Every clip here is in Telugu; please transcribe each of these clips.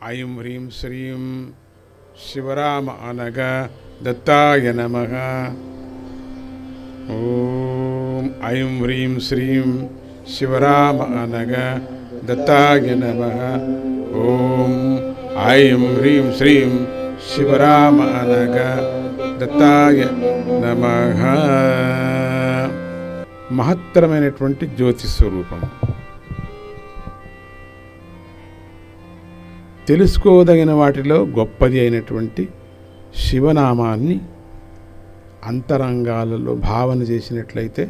ఐం హ్రీం శ్రీం శివరామ అనగ దత్తాయ నమః. ఓం ఐం హ్రీం శ్రీం శివరామ అనగ దత్తాయ నమః. ఓం ఐం హ్రీం శ్రీం శివరామ అనగ దత్తాయ నమః. మహత్తరమైనటువంటి జ్యోతి స్వరూపం. తెలుసుకోదగిన వాటిలో గొప్పది అయినటువంటి శివనామాన్ని అంతరంగాలలో భావన చేసినట్లయితే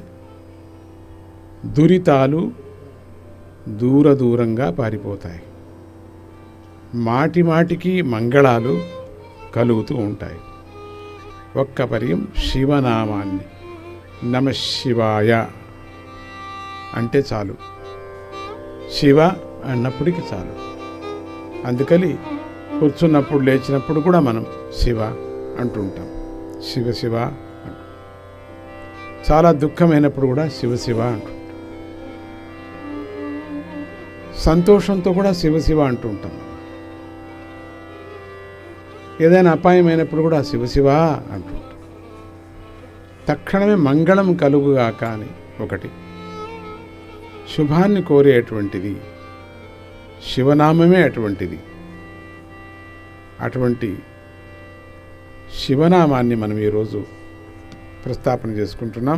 దురితాలు దూరంగా పారిపోతాయి. మాటి మాటికి మంగళాలు కలుగుతూ ఉంటాయి. ఒక్క పర్యం శివనామాన్ని నమఃశివాయ అంటే చాలు, శివ అన్నప్పటికీ చాలు. అందుకని కూర్చున్నప్పుడు లేచినప్పుడు కూడా మనం శివ అంటుంటాం. శివ శివ అంటు. చాలా దుఃఖమైనప్పుడు కూడా శివ శివ అంటుంటాం. సంతోషంతో కూడా శివ శివ అంటుంటాం. ఏదైనా అపాయమైనప్పుడు కూడా శివ శివ అంటుంటాం. తక్షణమే మంగళం కలుగుగాక అని ఒకటి, శుభాన్ని కోరేటువంటిది శివనామమే అటువంటిది. అటువంటి శివనామాన్ని మనం ఈరోజు ప్రస్తాపన చేసుకుంటున్నాం.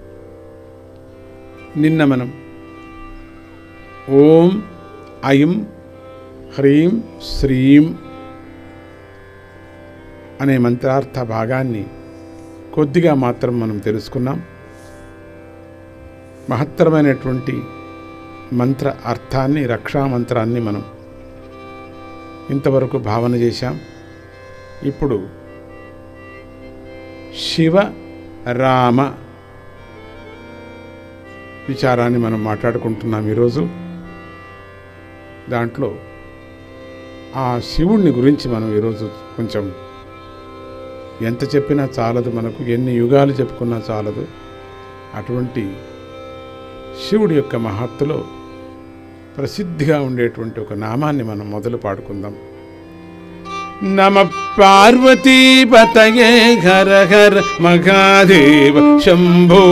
నిన్న మనం ఓం ఐం హ్రీం శ్రీం అనే మంత్రార్థ భాగాన్ని కొద్దిగా మాత్రం మనం తెలుసుకున్నాం. మహత్తరమైనటువంటి మంత్ర అర్థాన్ని, రక్షామంత్రాన్ని మనం ఇంతవరకు భావన చేశాం. ఇప్పుడు శివ రామ విచారాన్ని మనం మాట్లాడుకుంటున్నాం ఈరోజు. దాంట్లో ఆ శివుణ్ణి గురించి మనం ఈరోజు కొంచెం ఎంత చెప్పినా చాలదు, మనకు ఎన్ని యుగాలు చెప్పుకున్నా చాలదు. అటువంటి శివుడి యొక్క మహత్తులో ప్రసిద్ధిగా ఉండేటువంటి ఒక నామాన్ని మనం మొదలు పాడుకుందాం. నమః పార్వతీపతయే హర హర మహాదేవ శంభో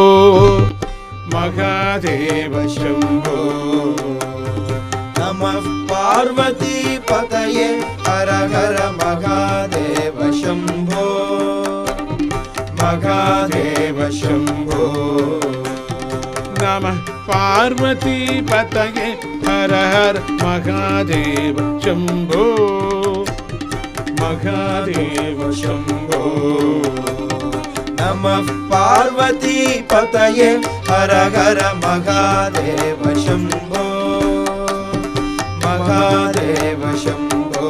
మహాదేవ శంభో. నమః పార్వతీపతయే హర హర మహాదేవ శంభో మహాదేవ శంభో. నమః పార్వతీపతయే హర హర మహాదేవ శంభో మహాదేవ శంభో. నమః పార్వతీపతయే హర హర మహాదేవ శంభో మహాదేవ శంభో.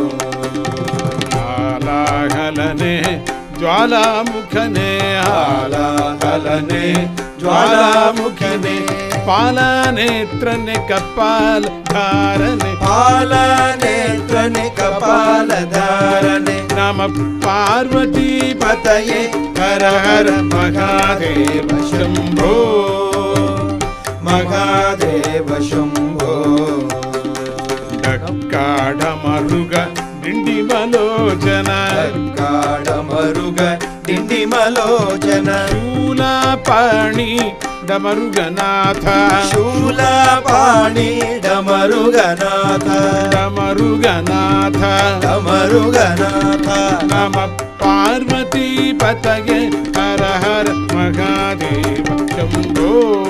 హాలాహలనే జ్వాలాముఖనే హాలాహలనే జ్వాలాముఖనే పాలనేత్రనే కపాలధారనే పాలనేత్రనే కపాలధారనే. నమః పార్వతీపతయే హర హర మహాదేవ శంభో మహాదేవ శంభో. డక్కాడమరుగ డిండిమలోచన కాడమరుగ డిండిమలోచన శూలపాణి డమరుగనాథ శూలపాణి డమరుగనాథ డమరుగనాథ డమరుగనాథ. నమః పార్వతీపతయే హర హర మహాదేవ శంభో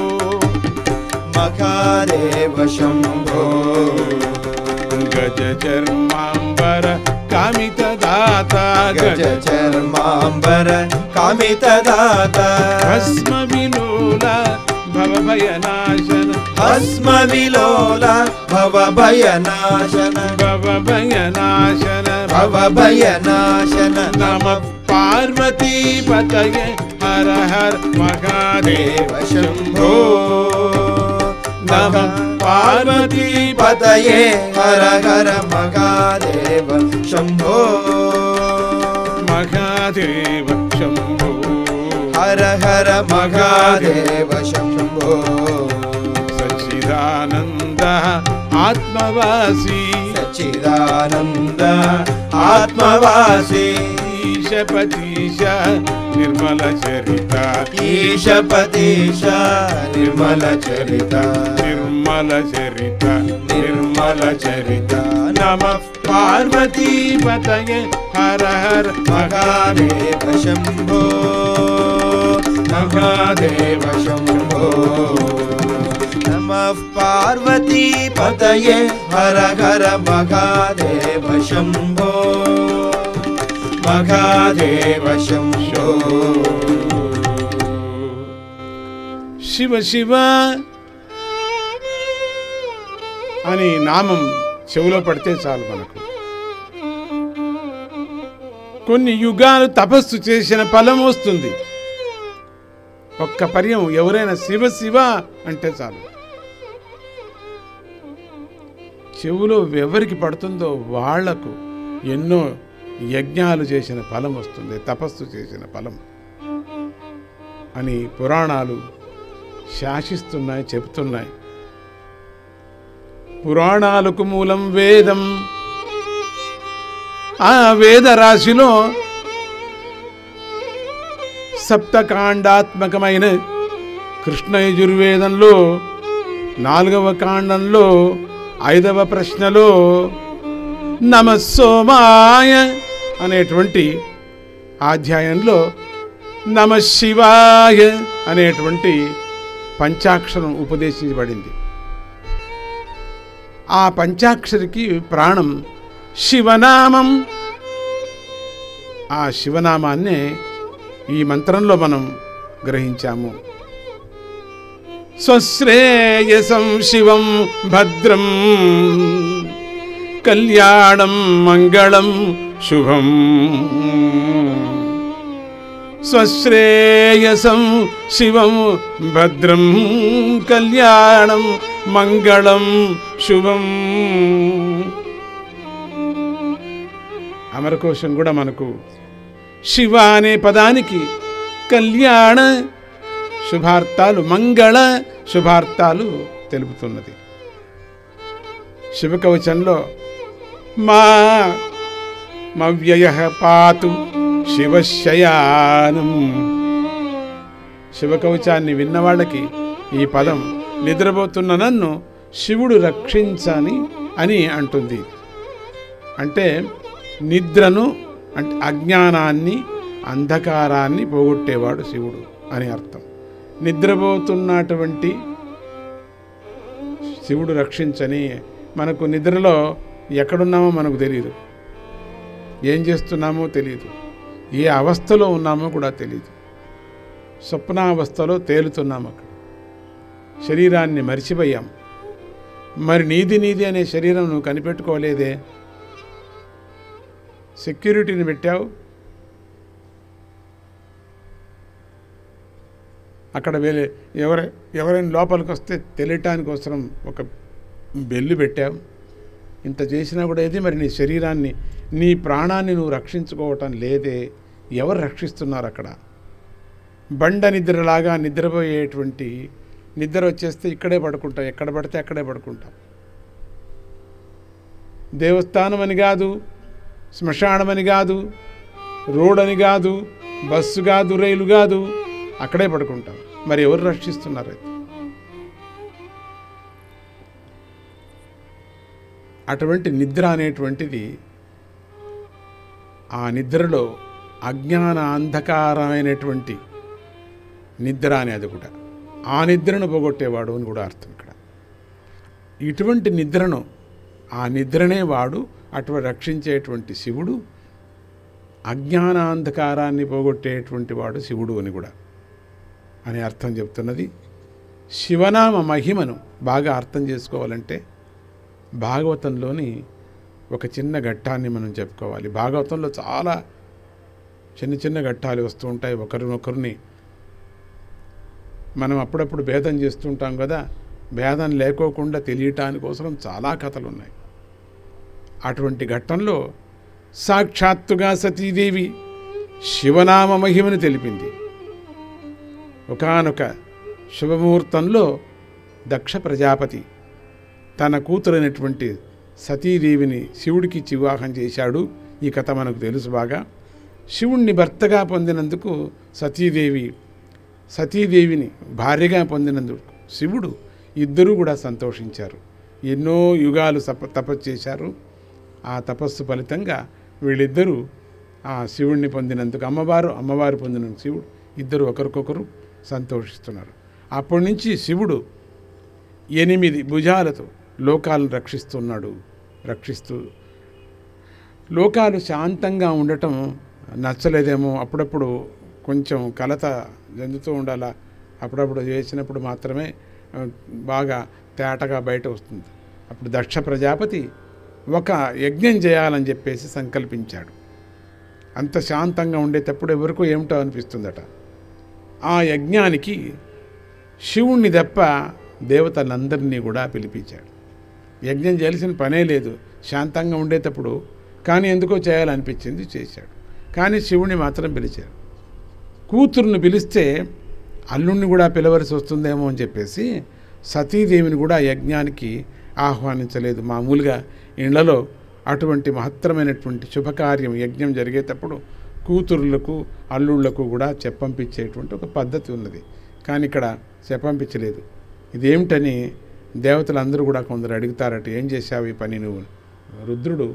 మహాదేవ శంభో. గజ చర్మాంబర కామితదాత గజ చర్మాంబర కామితదాత భస్మ విలోల భవభయనాశన భస్మ విలోల భవభయనాశన భవభయనాశన భవభయనాశన. నమః పార్వతీపతయే హర హర మహాదేవ శంభో నమః పార్వతీపతయే హర హర మహాదేవ శంభో మహాదేవ శంభో హర హర మహాదేవ శంభో. సచ్చిదానంద ఆత్మవాసి సచ్చిదానంద ఆత్మవాసి ఈశపతీశ నిర్మల చరిత ఈశపతీశ నిర్మల చరిత నిర్మల చరిత నిర్మల చరిత నమః పార్వతీపతయే హర హర మహాదేవ శంభో మహాదేవ శంభో నమః పార్వతీపతయే హర హర మహాదేవ శంభో మహాదేవ శంభో శివ శివ అని నామం చెవులో పడితే చాలు మనకు కొన్ని యుగాలు తపస్సు చేసిన ఫలం వస్తుంది. ఒక్క పర్యం ఎవరైనా శివ శివ అంటే చాలు, చెవులో ఎవరికి పడుతుందో వాళ్లకు ఎన్నో యజ్ఞాలు చేసిన ఫలం వస్తుంది, తపస్సు చేసిన ఫలం అని పురాణాలు శాసిస్తున్నాయి, చెబుతున్నాయి. పురాణాలకు మూలం వేదం. ఆ వేద రాశిలో సప్తకాండాత్మకమైన కృష్ణ యజుర్వేదంలో 4వ కాండంలో 5వ ప్రశ్నలో నమః సోమాయ అనేటువంటి అధ్యాయంలో నమః శివాయ అనేటువంటి పంచాక్షరం ఉపదేశించబడింది. ఆ పంచాక్షరికి ప్రాణం శివనామం. ఆ శివనామాన్నే ఈ మంత్రంలో మనం గ్రహించాము. స్వశ్రేయసం శివం భద్రం కళ్యాణం మంగళం శుభం. స్వశ్రేయసం శివం భద్రం కళ్యాణం మంగళం శుభం. అమరకోశం కూడా మనకు శివ అనే పదానికి కళ్యాణ శుభార్థాలు, మంగళ శుభార్థాలు తెలుపుతున్నది. శివకవచంలో మా మవ్యయ పాతు శివశయానం. శివకవచాన్ని విన్నవాళ్ళకి ఈ పదం నిద్రపోతున్న నన్ను శివుడు రక్షించని అని అంటుంది. అంటే నిద్రను, అంటే అజ్ఞానాన్ని, అంధకారాన్ని పోగొట్టేవాడు శివుడు అని అర్థం. నిద్రపోతున్నటువంటి శివుడు రక్షించని. మనకు నిద్రలో ఎక్కడున్నామో మనకు తెలియదు, ఏం చేస్తున్నామో తెలియదు, ఏ అవస్థలో ఉన్నామో కూడా తెలియదు. స్వప్నావస్థలో తేలుతున్నాం, అక్కడ శరీరాన్ని మరిచిపోయాం. మరి నీది అనే శరీరం నువ్వు కనిపెట్టుకోలేదే. సెక్యూరిటీని పెట్టావు, అక్కడ ఎవరైనా లోపలికి వస్తే తెలియటానికి అవసరం ఒక బెల్లు పెట్టావు. ఇంత చేసినా కూడా ఏది మరి నీ శరీరాన్ని, నీ ప్రాణాన్ని నువ్వు రక్షించుకోవటం లేదే. ఎవరు రక్షిస్తున్నారు అక్కడ? బండ నిద్రలాగా నిద్రపోయేటువంటి నిద్ర వచ్చేస్తే ఇక్కడే పడుకుంటాం, ఎక్కడ పడితే అక్కడే పడుకుంటాం. దేవస్థానం అని కాదు, శ్మశానం అని కాదు, రోడ్ అని కాదు, బస్సు కాదు, రైలు కాదు, అక్కడే పడుకుంటాం. మరి ఎవరు రక్షిస్తున్నారు? అటువంటి నిద్ర అనేటువంటిది, ఆ నిద్రలో అజ్ఞాన అంధకారమైనటువంటి నిద్ర అనేది కూడా, ఆ నిద్రను పోగొట్టేవాడు అని కూడా అర్థం ఇక్కడ. ఇటువంటి నిద్రను, ఆ నిద్రనే వాడు అటువంటి రక్షించేటువంటి శివుడు, అజ్ఞాన అంధకారాన్ని పోగొట్టేటువంటి వాడు శివుడు అని కూడా అని అర్థం చెప్తున్నది. శివనామ మహిమను బాగా అర్థం చేసుకోవాలంటే భాగవతంలోని ఒక చిన్న ఘట్టాన్ని మనం చెప్పుకోవాలి. భాగవతంలో చాలా చిన్న చిన్న ఘట్టాలు వస్తూ ఉంటాయి. ఒకరినొకరిని మనం అప్పుడప్పుడు భేదం చేస్తుంటాం కదా, భేదం లేకోకుండా తెలియటాని కోసం చాలా కథలు ఉన్నాయి. అటువంటి ఘట్టంలో సాక్షాత్తుగా సతీదేవి శివనామ మహిమను తెలిపింది. ఒకానొక శుభముహూర్తంలో దక్ష ప్రజాపతి తన కూతురైనటువంటి సతీదేవిని శివుడికి వివాహం చేశాడు. ఈ కథ మనకు తెలుసు బాగా. శివుణ్ణి భర్తగా పొందినందుకు సతీదేవిని భార్యగా పొందినందుకు శివుడు ఇద్దరూ కూడా సంతోషించారు. ఎన్నో యుగాలు తపస్సు చేశారు. ఆ తపస్సు ఫలితంగా వీళ్ళిద్దరూ ఆ శివుణ్ణి పొందినందుకు అమ్మవారు పొందినందుకు శివుడు ఇద్దరు ఒకరికొకరు సంతోషిస్తున్నారు. అప్పటి నుంచి శివుడు 8 భుజాలతో లోకాలను రక్షిస్తూ లోకాలు శాంతంగా ఉండటం నచ్చలేదేమో. అప్పుడప్పుడు కొంచెం కలత చెందుతూ ఉండాలా. అప్పుడప్పుడు చేసినప్పుడు మాత్రమే బాగా తేటగా బయట వస్తుంది. అప్పుడు దక్ష ప్రజాపతి ఒక యజ్ఞం చేయాలని చెప్పేసి సంకల్పించాడు. అంత శాంతంగా ఉండేటప్పుడు ఎవరికో ఏమిటో అనిపిస్తుందట. ఆ యజ్ఞానికి శివుణ్ణి తప్ప దేవతలందరినీ కూడా పిలిపించాడు. యజ్ఞం చేయాల్సిన పనే లేదు శాంతంగా ఉండేటప్పుడు, కానీ ఎందుకో చేయాలనిపించింది, చేశాడు. కానీ శివుణ్ణి మాత్రం పిలిచాడు. కూతురుని పిలిస్తే అల్లుణ్ణి కూడా పిలవలసి వస్తుందేమో అని చెప్పేసి సతీదేవిని కూడా యజ్ఞానికి ఆహ్వానించలేదు. మామూలుగా ఇళ్లలో అటువంటి మహత్తరమైనటువంటి శుభకార్యం యజ్ఞం జరిగేటప్పుడు కూతురులకు అల్లుళ్లకు కూడా చెప్పంపించేటువంటి ఒక పద్ధతి ఉన్నది. కానీ ఇక్కడ చెప్పంపించలేదు. ఇదేమిటని దేవతలందరూ కూడా కొందరు అడుగుతారట, ఏం చేశావు ఈ పని నువ్వు? రుద్రుడు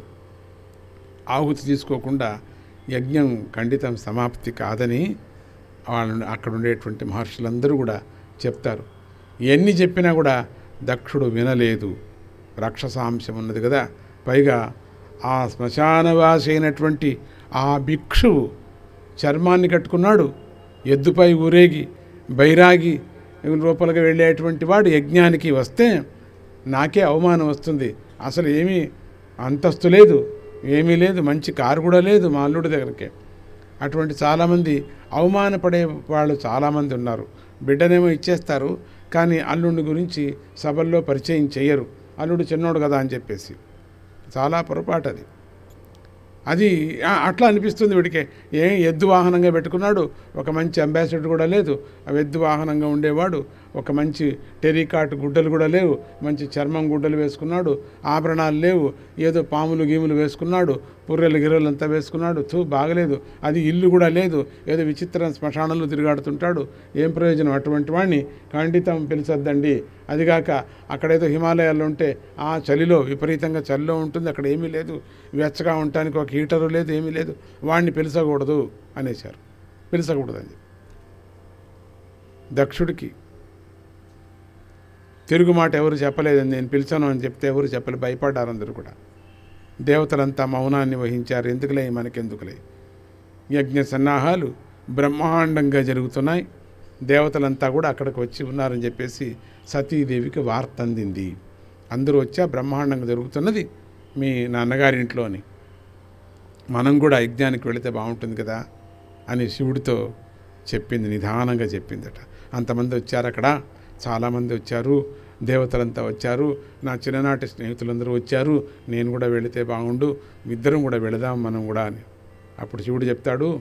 ఆహుతి తీసుకోకుండా యజ్ఞం ఖండితం సమాప్తి కాదని వాళ్ళని అక్కడ ఉండేటువంటి మహర్షులందరూ కూడా చెప్తారు. ఎన్ని చెప్పినా కూడా దక్షుడు వినలేదు. రాక్షసాంశం ఉన్నది కదా. పైగా ఆ శ్మశానవాసి అయినటువంటి ఆ భిక్షువు చర్మాన్ని కట్టుకున్నాడు. ఎద్దుపై ఊరేగి బైరాగి రూపలుగా వెళ్ళేటువంటి వాడు యజ్ఞానికి వస్తే నాకే అవమానం వస్తుంది. అసలు ఏమీ అంతస్తు లేదు, ఏమీ లేదు, మంచి కారు కూడా లేదు మా అల్లుడి దగ్గరికి. అటువంటి చాలామంది అవమానపడే వాళ్ళు చాలామంది ఉన్నారు. బిడ్డనేమో ఇచ్చేస్తారు, కానీ అల్లుడి గురించి సభల్లో పరిచయం చేయరు. అల్లుడు చిన్నోడు కదా అని చెప్పేసి. చాలా పొరపాటు అది అట్లా అనిపిస్తుంది వీడికి. ఎద్దు వాహనంగా పెట్టుకున్నాడు, ఒక మంచి అంబాసిడర్ కూడా లేదు. ఆ ఎద్దు వాహనంగా ఉండేవాడు ఒక మంచి టెరికాట్ గుడ్డలు కూడా లేవు, మంచి చర్మం గుడ్డలు వేసుకున్నాడు, ఆభరణాలు లేవు, ఏదో పాములు గీములు వేసుకున్నాడు, పుర్రెలు గిర్రెలు అంతా వేసుకున్నాడు. బాగలేదు. అది ఇల్లు కూడా లేదు, ఏదో విచిత్ర శ్మశానంలో తిరిగాడుతుంటాడు. ఏం ప్రయోజనం? అటువంటి వాడిని ఖండితం పిలిచొద్దండి. అదిగాక అక్కడేదో హిమాలయాల్లో ఉంటే ఆ చలిలో విపరీతంగా చలిలో ఉంటుంది, అక్కడ ఏమీ లేదు, వెచ్చగా ఉండటానికి ఒక హీటరు లేదు, ఏమీ లేదు, వాడిని పిలిచకూడదు అనేశారు. పిలిచకూడదని దక్షుడికి తిరుగుమాట ఎవరు చెప్పలేదని, నేను పిలిచాను అని చెప్తే ఎవరు చెప్పలేదు, భయపడ్డారు అందరూ కూడా. దేవతలంతా మౌనాన్ని వహించారు. ఎందుకులే మనకెందుకులే. యజ్ఞ సన్నాహాలు బ్రహ్మాండంగా జరుగుతున్నాయి. దేవతలంతా కూడా అక్కడికి వచ్చి ఉన్నారని చెప్పేసి సతీదేవికి వార్త అందింది. అందరూ వచ్చా బ్రహ్మాండంగా జరుగుతున్నది మీ నాన్నగారింట్లో అని. మనం కూడా యజ్ఞానికి వెళితే బాగుంటుంది కదా అని శివుడితో చెప్పింది, నిదానంగా చెప్పిందట. అంతమంది వచ్చారు, అక్కడ చాలామంది వచ్చారు, దేవతలంతా వచ్చారు, నా చిన్ననాటి స్నేహితులందరూ వచ్చారు, నేను కూడా వెళితే బాగుండు, ఇద్దరం కూడా వెళదాం మనం కూడా అని. అప్పుడు శివుడు చెప్తాడు,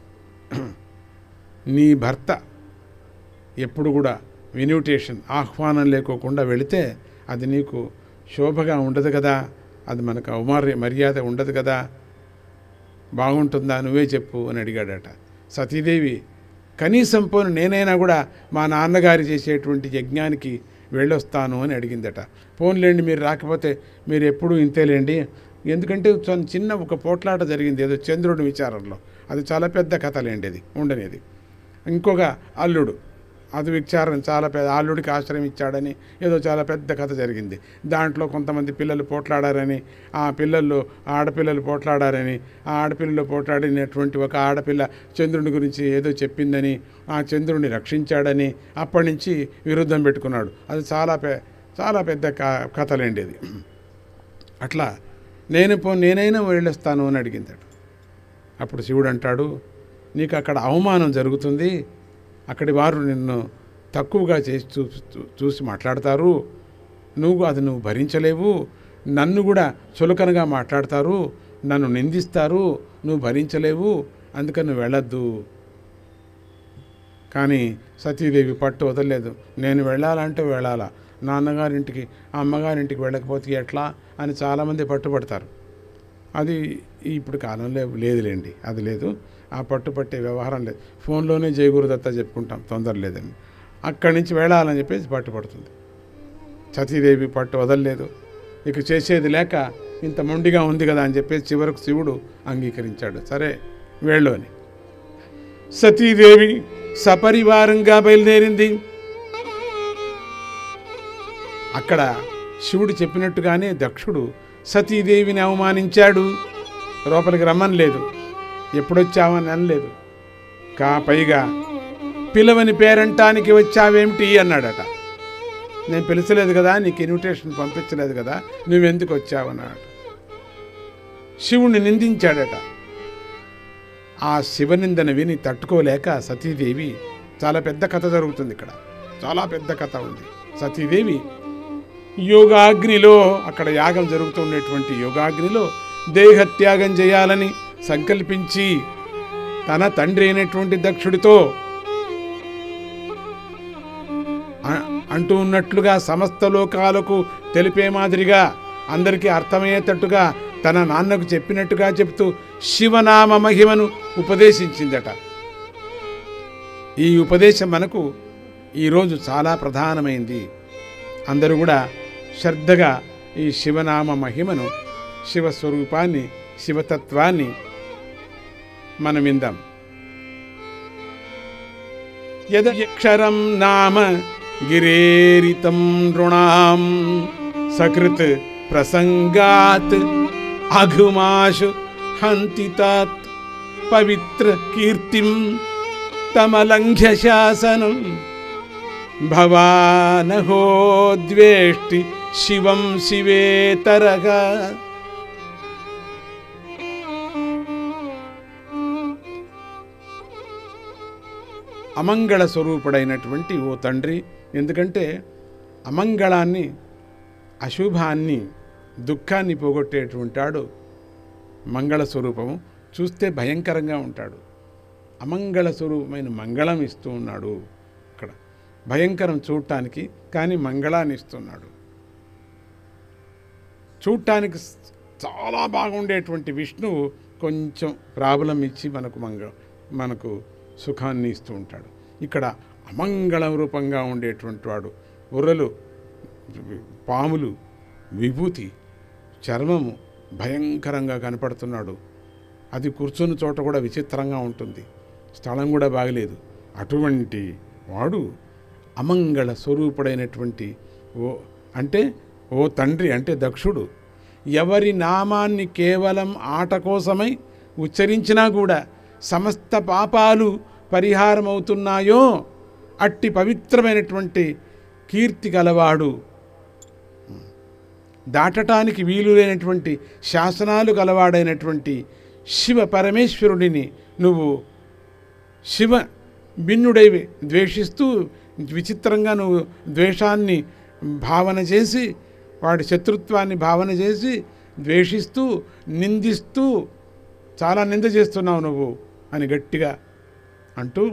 నీ భర్త ఎప్పుడు కూడా ఇన్విటేషన్ ఆహ్వానం లేకోకుండా వెళితే అది నీకు శోభగా ఉండదు కదా, అది మనకు మర్యాద ఉండదు కదా, బాగుంటుందా నువ్వే చెప్పు అని అడిగాడట. సతీదేవి కనీసం పోను నేనైనా కూడా మా నాన్నగారు చేసేటువంటి యజ్ఞానికి వెళ్ళొస్తాను అని అడిగిందట. పోన్లేండి, మీరు రాకపోతే మీరు ఎప్పుడూ ఇంతేలేండి. ఎందుకంటే చిన్న ఒక పోట్లాట జరిగింది ఏదో చంద్రుడి విచారంలో, అది చాలా పెద్ద కథలేండి, అది ఉండనేది. ఇంకొక అల్లుడు, అది విచారం చాలా పెద్ద, అల్లుడికి ఆశ్రయం ఇచ్చాడని ఏదో చాలా పెద్ద కథ జరిగింది. దాంట్లో కొంతమంది పిల్లలు పోట్లాడారని, ఆ పిల్లల్లో ఆడపిల్లలు పోట్లాడారని, ఆ ఆడపిల్లలు పోట్లాడినటువంటి ఒక ఆడపిల్ల చంద్రుని గురించి ఏదో చెప్పిందని, ఆ చంద్రుడిని రక్షించాడని అప్పటి నుంచి విరుద్ధం పెట్టుకున్నాడు. అది చాలా పెద్ద కథలేండి అది. అట్లా నేనైనా వెళ్ళొస్తాను అని అడిగిందట. అప్పుడు శివుడు అంటాడు, నీకు అక్కడ అవమానం జరుగుతుంది, అక్కడి వారు నిన్ను తక్కువగా చేసి చూసి మాట్లాడతారు, నువ్వు భరించలేవు, నన్ను కూడా చులకనగా మాట్లాడతారు, నన్ను నిందిస్తారు, నువ్వు భరించలేవు, అందుకని నువ్వు వెళ్ళొద్దు. కానీ సతీదేవి పట్టు వదలలేదు. నేను వెళ్ళాలంటే వెళ్ళాలా, నాన్నగారింటికి అమ్మగారింటికి వెళ్ళకపోతే ఎట్లా అని చాలామంది పట్టుబడతారు. అది ఇప్పుడు కాలంలో లేదులేండి, అది లేదు. ఆ పట్టుపట్టే వ్యవహారం లేదు. ఫోన్లోనే జై గురుదత్త చెప్పుకుంటాం, తొందర లేదని. అక్కడి నుంచి వెళ్ళాలని చెప్పేసి పట్టుపడుతుంది. సతీదేవి పట్టు వదలలేదు. ఇక చేసేది లేక ఇంత మొండిగా ఉంది కదా అని చెప్పేసి చివరకు శివుడు అంగీకరించాడు. సరే వెళ్ళు అని. సతీదేవి సపరివారంగా బయలుదేరింది. అక్కడ శివుడు చెప్పినట్టుగానే దక్షుడు సతీదేవిని అవమానించాడు. లోపలికి రమ్మని లేదు, ఎప్పుడొచ్చావని అనలేదు. పైగా పిలవని పేరంటానికి వచ్చావేమిటి అన్నాడట. నేను పిలిచలేదు కదా, నీకు ఇన్విటేషన్ పంపించలేదు కదా, నువ్వెందుకు వచ్చావన్నాడు. శివుణ్ణి నిందించాడట. ఆ శివనిందన విని తట్టుకోలేక సతీదేవి, చాలా పెద్ద కథ జరుగుతుంది ఇక్కడ, చాలా పెద్ద కథ ఉంది. సతీదేవి యోగాగ్నిలో, అక్కడ యాగం జరుగుతుండేటువంటి యోగాగ్నిలో దేహత్యాగం చేయాలని సంకల్పించి తన తండ్రి అయినటువంటి దక్షుడితో అంటూ ఉన్నట్లుగా సమస్త లోకాలకు తెలిపే మాదిరిగా అందరికీ అర్థమయ్యేటట్టుగా తన నాన్నకు చెప్పినట్టుగా చెప్తూ శివనామ మహిమను ఉపదేశించిందట. ఈ ఉపదేశం మనకు ఈరోజు చాలా ప్రధానమైంది. అందరూ కూడా శ్రద్ధగా ఈ శివనామ మహిమను, శివస్వరూపాన్ని, శివతత్వాన్ని మనం విందాం. యదక్షరం నామ గిరేరితం నృణాం సకృత్ ప్రసంగాత్ అఘుమాశు హంతితాత్ పవిత్ర కీర్తిం తమలంఘ్య శాసనం భవానహో ద్వేష్టి శివం శివేతరగా. అమంగళ స్వరూపుడైనటువంటి ఓ తండ్రి, ఎందుకంటే అమంగళాన్ని, అశుభాన్ని, దుఃఖాన్ని పోగొట్టేటువంటాడు మంగళ స్వరూపము. చూస్తే భయంకరంగా ఉంటాడు. అమంగళ స్వరూపమైన మంగళం ఇస్తూ ఉన్నాడు. ఇక్కడ భయంకరం చూడటానికి, కానీ మంగళాన్ని ఇస్తున్నాడు. చూడటానికి చాలా బాగుండేటువంటి విష్ణువు కొంచెం ప్రాబ్లం ఇచ్చి మనకు సుఖాన్ని ఇస్తూ ఉంటాడు. ఇక్కడ అమంగళ రూపంగా ఉండేటువంటి వాడు, ఉర్రలు, పాములు, విభూతి, చర్మము భయంకరంగా కనపడుతున్నాడు. అది కూర్చున్న చోట కూడా విచిత్రంగా ఉంటుంది, స్థలం కూడా బాగలేదు. అటువంటి వాడు అమంగళ స్వరూపుడైనటువంటి ఓ తండ్రి అంటే దక్షుడు ఎవరి నామాన్ని కేవలం ఆట కోసమై ఉచ్చరించినా కూడా సమస్త పాపాలు పరిహారమవుతున్నాయో అట్టి పవిత్రమైనటువంటి కీర్తి గలవాడు, దాటటానికి వీలు లేనటువంటి శాసనాలు గలవాడైనటువంటి శివ పరమేశ్వరుడిని నువ్వు శివ భిన్నుడై ద్వేషిస్తూ, విచిత్రంగా నువ్వు ద్వేషాన్ని భావన చేసి, వాడి శత్రుత్వాన్ని భావన చేసి ద్వేషిస్తూ, నిందిస్తూ చాలా నింద చేస్తున్నావు నువ్వు అని గట్టిగా అంటూ,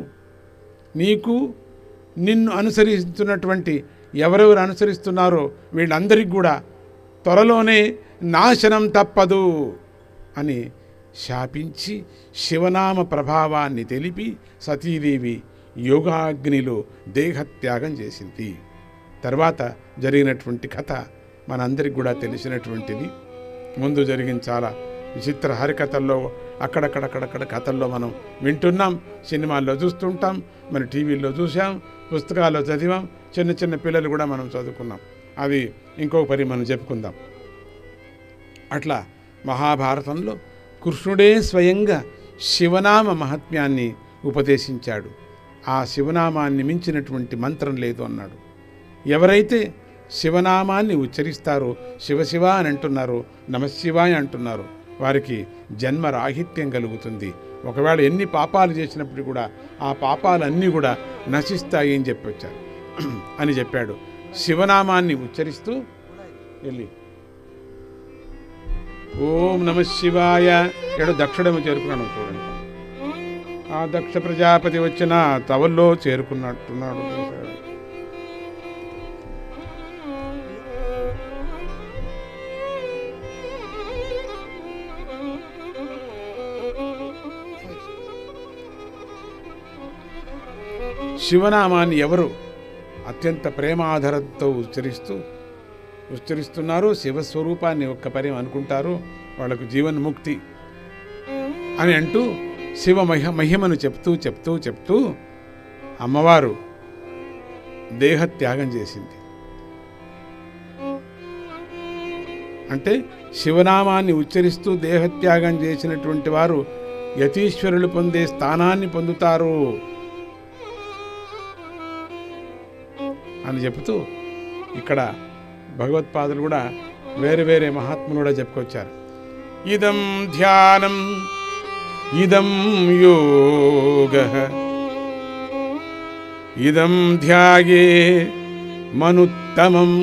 నిన్ను అనుసరిస్తున్నటువంటి ఎవరెవరు అనుసరిస్తున్నారో వీళ్ళందరికీ కూడా త్వరలోనే నాశనం తప్పదు అని శాపించి శివనామ ప్రభావాన్ని తెలిపి సతీదేవి యోగాగ్నిలో దేహత్యాగం చేసింది. తర్వాత జరిగినటువంటి కథ మనందరికి కూడా తెలిసినటువంటిది. ముందు జరిగిన చాలా విచిత్ర హరికథల్లో అక్కడక్కడక్కడక్కడ కథల్లో మనం వింటున్నాం, సినిమాల్లో చూస్తుంటాం, మన టీవీల్లో చూసాం, పుస్తకాల్లో చదివాం, చిన్న చిన్న పిల్లలు కూడా మనం చదువుకున్నాం. అవి ఇంకొక పరి మనం చెప్పుకుందాం. అట్లా మహాభారతంలో కృష్ణుడే స్వయంగా శివనామ మహాత్మ్యాన్ని ఉపదేశించాడు. ఆ శివనామాన్ని మించినటువంటి మంత్రం లేదు అన్నాడు. ఎవరైతే శివనామాన్ని ఉచ్చరిస్తారో, శివశివ అని అంటున్నారో, నమశివాయ అంటున్నారో వారికి జన్మరాహిత్యం కలుగుతుంది. ఒకవేళ ఎన్ని పాపాలు చేసినప్పుడు కూడా ఆ పాపాలన్నీ కూడా నశిస్తాయి అని చెప్పాడు. శివనామాన్ని ఉచ్చరిస్తూ వెళ్ళి ఓం నమ శివాయ ఏడో దక్షుడేమో చేరుకున్నాను చూడండి. ఆ దక్ష ప్రజాపతి వచ్చిన తవల్లో చేరుకున్నట్టున్నాడు. శివనామాన్ని ఎవరు అత్యంత ప్రేమాధారంతో ఉచ్చరిస్తున్నారు, శివస్వరూపాన్ని ఒక్క పర్యం అనుకుంటారు, వాళ్లకు జీవన్ముక్తి అని అంటూ శివ మహిమను చెప్తూ చెప్తూ చెప్తూ అమ్మవారు దేహత్యాగం చేసింది. అంటే శివనామాన్ని ఉచ్చరిస్తూ దేహత్యాగం చేసినటువంటి వారు యతీశ్వరులు పొందే స్థానాన్ని పొందుతారు అని చెబుతూ ఇక్కడ భగవత్పాదులు కూడా వేరే వేరే మహాత్ములు కూడా చెప్పుకొచ్చారు. ఇదం ధ్యానం ఇదం యోగః ఇదం ధ్యాయే మనుత్తమం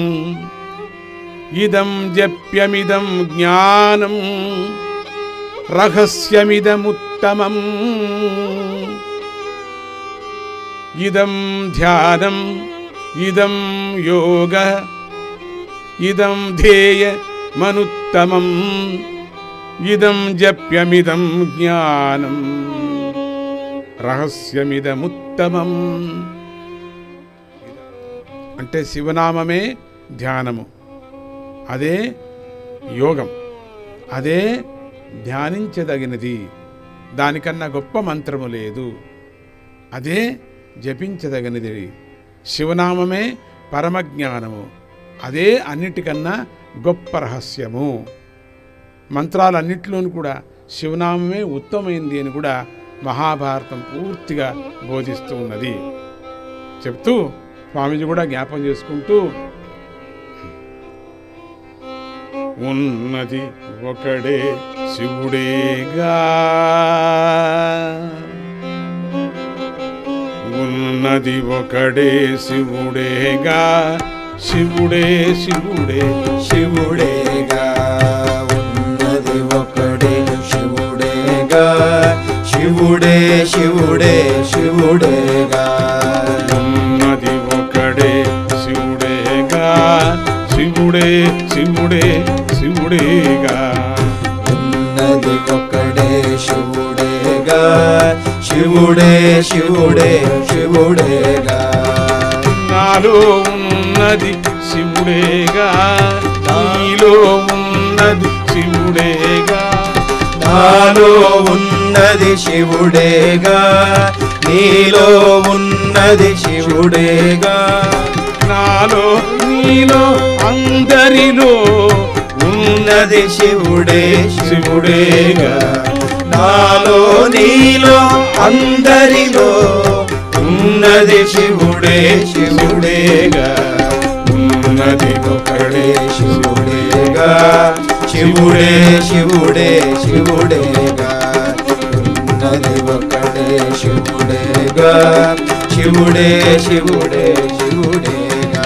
ఇదం జప్యమిదం జ్ఞానం రహస్యమిదముత్తమం ఇదం ధ్యానం ఇదం యోగః ఇదం ధ్యేయ మనుత్తమం ఇదం జప్యమిదం జ్ఞానం రహస్యమిదముత్తమం. అంటే శివనామమే ధ్యానము, అదే యోగం, అదే ధ్యానించదగినది, దానికన్నా గొప్ప మంత్రము లేదు, అదే జపించదగినది. శివనామమే పరమజ్ఞానము, అదే అన్నిటికన్నా గొప్ప రహస్యము. మంత్రాలన్నింటిలోనూ కూడా శివనామమే ఉత్తమైంది అని కూడా మహాభారతం పూర్తిగా బోధిస్తూ ఉన్నది చెప్తూ స్వామీజీ కూడా జ్ఞాపం చేసుకుంటూ, ఉన్నది ఒకడే శివుడేగా, ఉన్నది ఒకడే శివుడేగా, శివుడే శివుడే శివుడేగా, ఉన్నది ఒకడే శివుడేగా, శివుడే శివుడే శివుడేగా, ఉన్నది ఒకడే శివుడేగా, శివుడే శివుడే శివుడేగా, ఉన్నది ఒకడే శివుడేగా, శివుడే శివుడే శివుడేగా, నాలో ఉన్నది శివుడేగా, నీలో ఉన్నది శివుడేగా, నాలో ఉన్నది శివుడేగా, నీలో ఉన్నది శివుడేగా, నాలో నీలో అందరిలో ఉన్నది శివుడే శివుడేగా, నాలో నీలో అందరిలో ఉన్నది శివుడే శివుడేగా, ఉన్నది ఒకడే శివుడేగా, శివుడే శివుడే శివుడేగా, ఉన్నది ఒకడే శివుడేగా, శివుడే శివుడే శివుడేగా,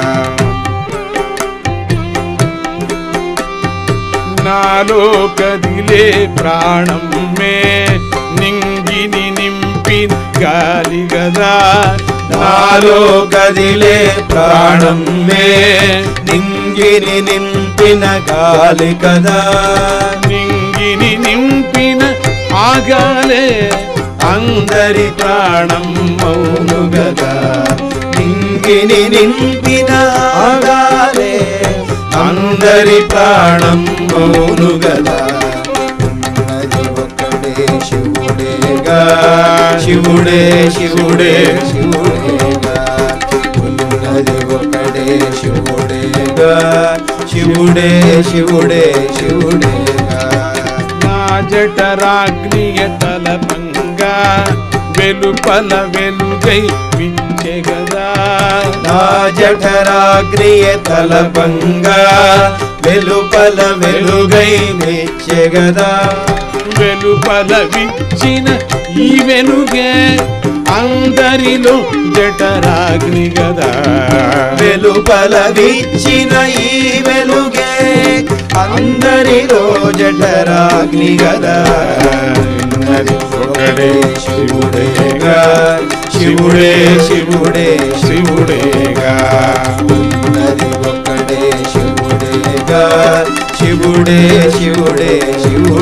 నాలో కదిలే ప్రాణం మే నింగిని నింపిన గాలి గదా, నాలో కదిలే ప్రాణం మే నింగిని నింపిన గాలి కదా, నింగిని నింపిన ఆగాలే అందరి ప్రాణం మౌను గదా, నింగిని నింపిన ఆగాలే అందరి ప్రాణం మౌను గదా, ఉన్నది ఒకడే శివుడేగా, శివుడే శివుడే శివుడేగా, ఉన్నది ఒకడే శివుడేగా, శివుడే శివుడే శివుడేగా, నా జఠరాగ్నియ తలపంగా వెలుపల వెలుగై విచ్చెగదా, నా జఠరాగ్నియ తలపంగా వెలుపల వెలుగై మెచ్చెగదా, వెలుపల విచ్చిన ఈ వెలుగే అందరిలో జఠరాగ్ని గదా, వెలుపల విచ్చిన ఈ వెలుగే అందరిలో జఠరాగ్ని గదా, ఉన్నది ఒకడే శివుడేగా, శివుడే శివుడే శివుడేగా, ఉన్నది ఒకడే శివుడేగా, శివుడే శివుడే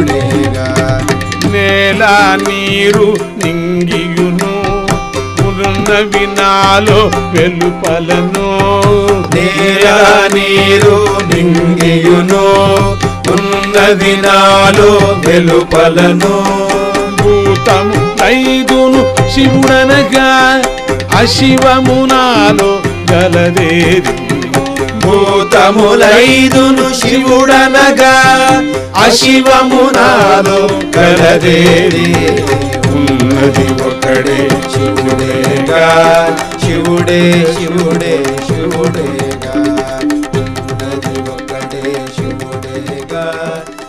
శివుడేగా, నేల నీరు నింగియును ఉన్నవి నాలో వెలుపలను నేల నీరు నింగియును ఉన్నది నాలో వెలుపలను భూతము ఐదును శివుడనగా అశివము నాలో గలదేది భూతములైదును శివుడనగా అశివము నాలో కలదేది ఉన్నది ఒక్కడే శివుడేగా శివుడే శివుడే శివుడేగా ఉన్నది ఒక్కడే శివుడేగా